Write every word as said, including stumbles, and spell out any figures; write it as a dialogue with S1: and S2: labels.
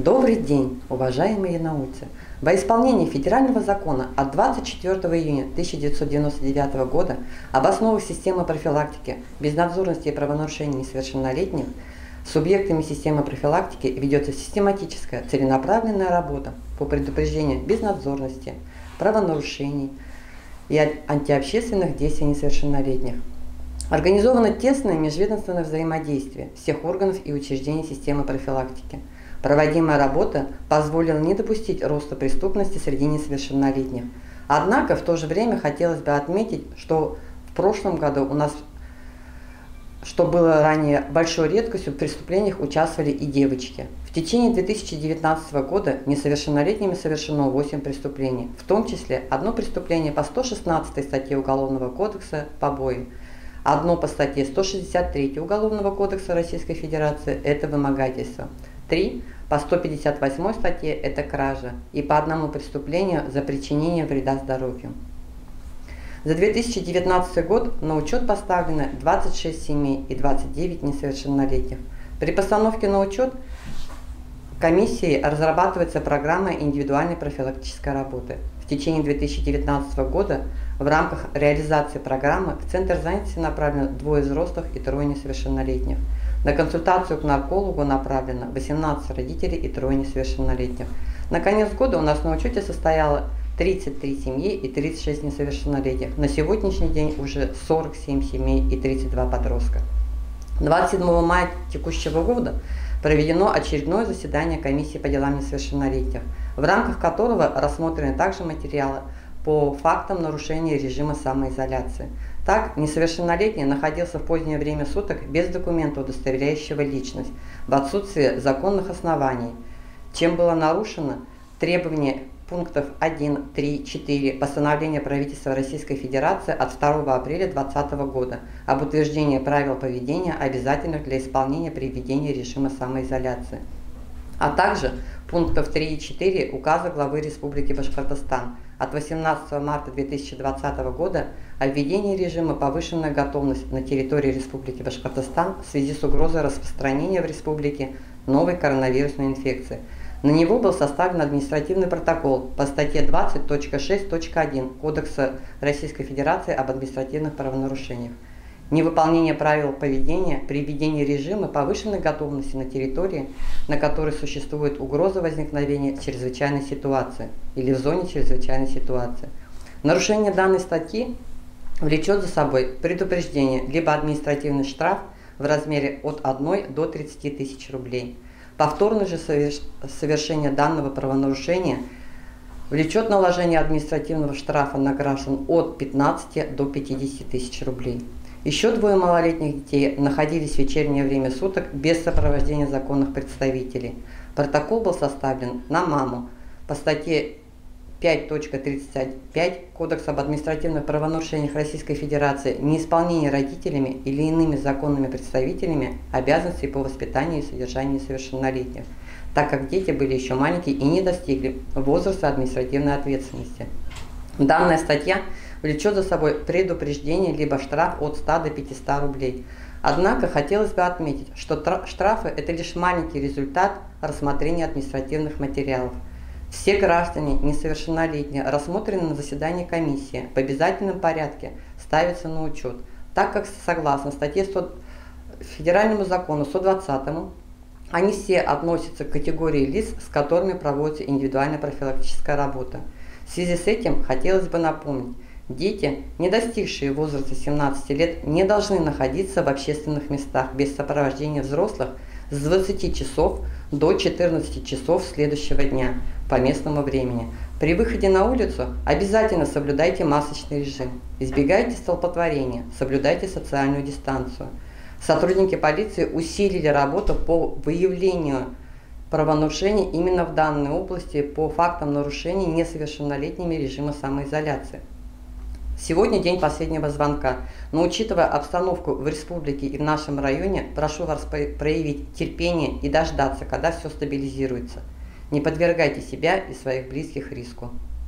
S1: Добрый день, уважаемые янаульцы! Во исполнение федерального закона от двадцать четвёртого июня тысяча девятьсот девяносто девятого года об основах системы профилактики безнадзорности и правонарушений несовершеннолетних субъектами системы профилактики ведется систематическая целенаправленная работа по предупреждению безнадзорности, правонарушений и антиобщественных действий несовершеннолетних. Организовано тесное межведомственное взаимодействие всех органов и учреждений системы профилактики. Проводимая работа позволила не допустить роста преступности среди несовершеннолетних. Однако в то же время хотелось бы отметить, что в прошлом году у нас, что было ранее большой редкостью, в преступлениях участвовали и девочки. В течение две тысячи девятнадцатого года несовершеннолетними совершено восемь преступлений, в том числе одно преступление по сто шестнадцатой статье Уголовного кодекса «Побои», одно по статье сто шестьдесят третьей Уголовного кодекса Российской Федерации – это вымогательство, три по сто пятьдесят восьмой статье – это кража, и по одному преступлению за причинение вреда здоровью. За две тысячи девятнадцатый год на учет поставлено двадцать шесть семей и двадцать девять несовершеннолетних. При постановке на учет комиссией разрабатывается программа индивидуальной профилактической работы. В течение две тысячи девятнадцатого года в рамках реализации программы в Центр занятости направлено двое взрослых и трое несовершеннолетних. На консультацию к наркологу направлено восемнадцать родителей и трое несовершеннолетних. На конец года у нас на учете состояло тридцать три семьи и тридцать шесть несовершеннолетних. На сегодняшний день уже сорок семь семей и тридцать два подростка. двадцать седьмого мая текущего года проведено очередное заседание комиссии по делам несовершеннолетних, в рамках которого рассмотрены также материалы по фактам нарушения режима самоизоляции. Так, несовершеннолетний находился в позднее время суток без документа, удостоверяющего личность, в отсутствие законных оснований, чем было нарушено требование пунктов один, три, четыре постановления правительства Российской Федерации от второго апреля две тысячи двадцатого года об утверждении правил поведения, обязательных для исполнения при введении режима самоизоляции, а также пунктов три и четыре указа главы Республики Башкортостан от восемнадцатого марта две тысячи двадцатого года о введении режима повышенная готовность на территории Республики Башкортостан в связи с угрозой распространения в республике новой коронавирусной инфекции. На него был составлен административный протокол по статье двадцать точка шесть точка один Кодекса Российской Федерации об административных правонарушениях. Невыполнение правил поведения при введении режима повышенной готовности на территории, на которой существует угроза возникновения чрезвычайной ситуации или в зоне чрезвычайной ситуации. Нарушение данной статьи влечет за собой предупреждение либо административный штраф в размере от одной до тридцати тысяч рублей. Повторное же совершение данного правонарушения влечет наложение административного штрафа на граждан от пятнадцати до пятидесяти тысяч рублей. Еще двое малолетних детей находились в вечернее время суток без сопровождения законных представителей. Протокол был составлен на маму по статье пять точка тридцать пять Кодекса об административных правонарушениях Российской Федерации неисполнение родителями или иными законными представителями обязанностей по воспитанию и содержанию несовершеннолетних, так как дети были еще маленькие и не достигли возраста административной ответственности. Данная статья влечет за собой предупреждение либо штраф от ста до пятисот рублей. Однако хотелось бы отметить, что штрафы – это лишь маленький результат рассмотрения административных материалов. Все граждане несовершеннолетние, рассмотренные на заседании комиссии, в обязательном порядке ставятся на учет, так как согласно статье сто, федеральному закону сто двадцатому, они все относятся к категории лиц, с которыми проводится индивидуальная профилактическая работа. В связи с этим хотелось бы напомнить, дети, не достигшие возраста семнадцати лет, не должны находиться в общественных местах без сопровождения взрослых с двадцати часов до четырнадцати часов следующего дня по местному времени. При выходе на улицу обязательно соблюдайте масочный режим, избегайте столпотворения, соблюдайте социальную дистанцию. Сотрудники полиции усилили работу по выявлению правонарушений именно в данной области по фактам нарушений несовершеннолетними режима самоизоляции. Сегодня день последнего звонка, но учитывая обстановку в республике и в нашем районе, прошу вас проявить терпение и дождаться, когда все стабилизируется. Не подвергайте себя и своих близких риску.